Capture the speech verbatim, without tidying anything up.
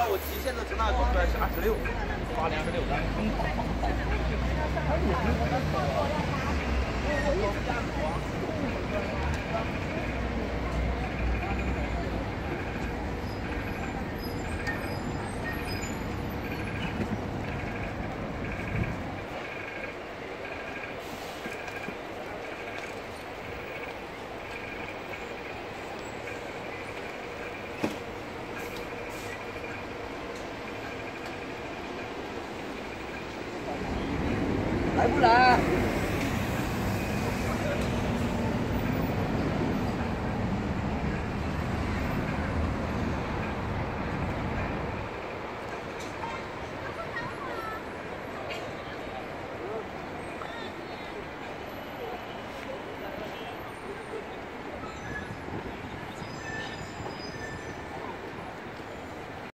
我提现的值纳做出来是二十六，八零二十六。 来不来？